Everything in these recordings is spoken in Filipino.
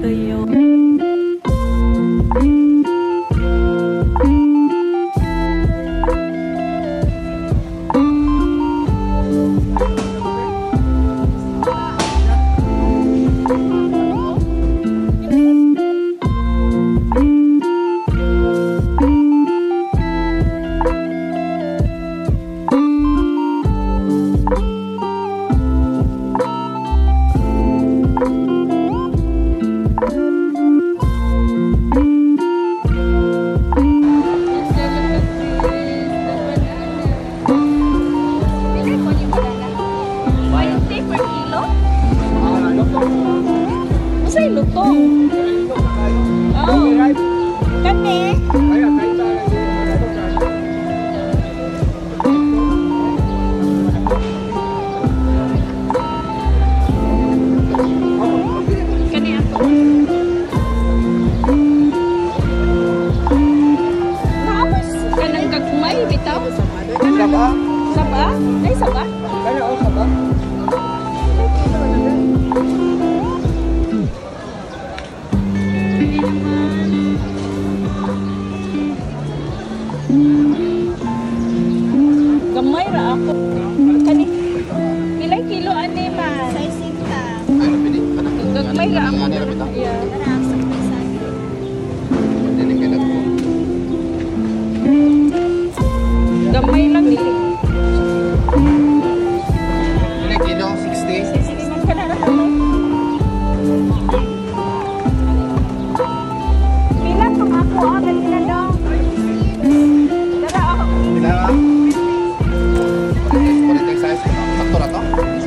kayo. Masay lutong. Oh. Kani. Kani ako. Nawas kanang gagmay bitaw. Saba? Saba? Ay saba? Kaya o saba? Gamay ra ako. Kani. Pilay kilo ani man? 60. Gagmay ra ako. Yeah. Gamay lang dili. Pilay kilo 60. Sige magkana ra gamay. Pila pang ako agad na daw. Dara ako. Pila ba? Politik size. Sakto na to?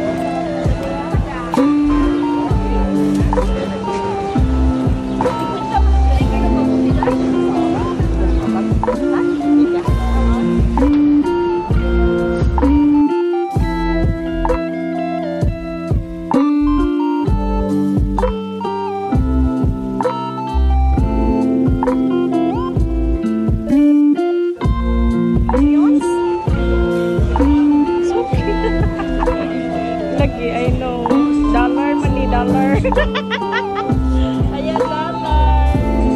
Lagi, I know. Dollar, money, dollar. Ayan, dollar.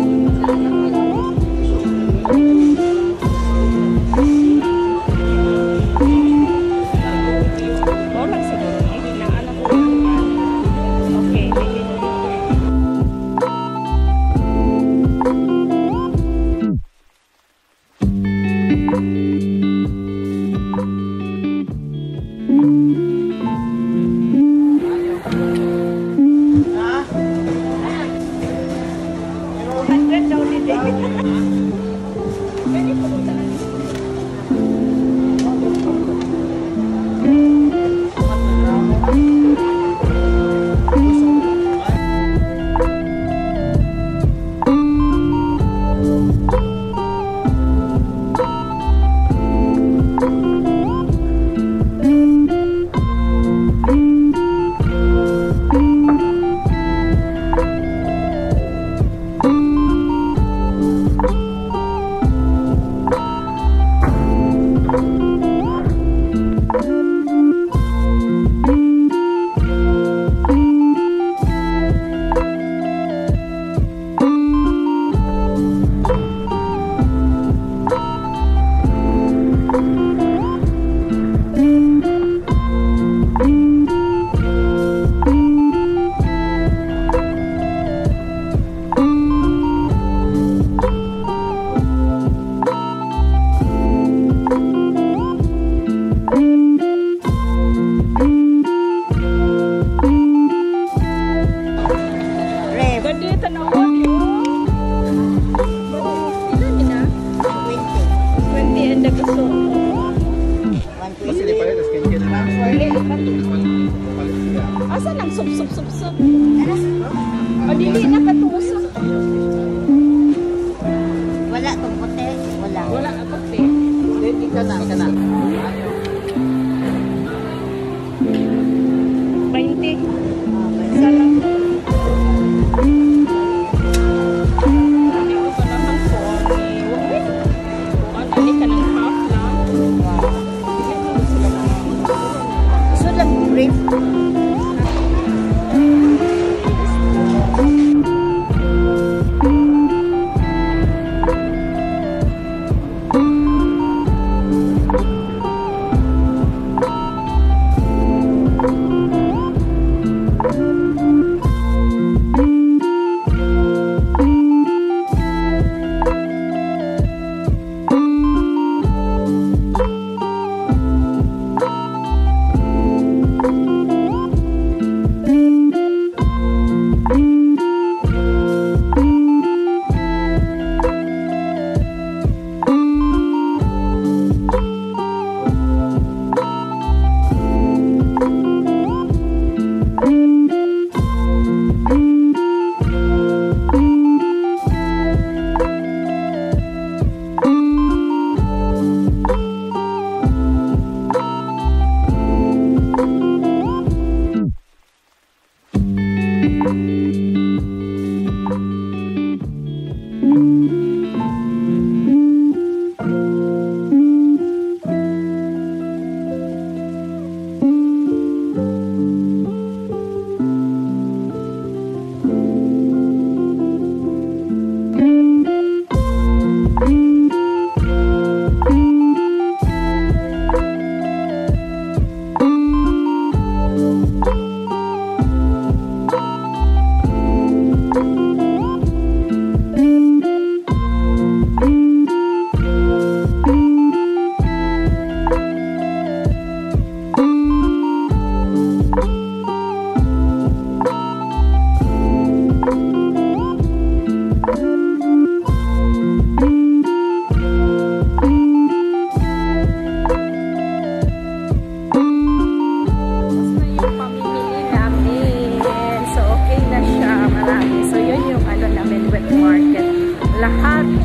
Oh, lang siguro. Naanak ko. Okay, asa nang sup. O dili na katusok. Wala tong puti, wala. Wala ka puti. Hindi kana. 20. Isa lang. Ani ka ng half lang. So lang brief.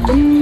Ano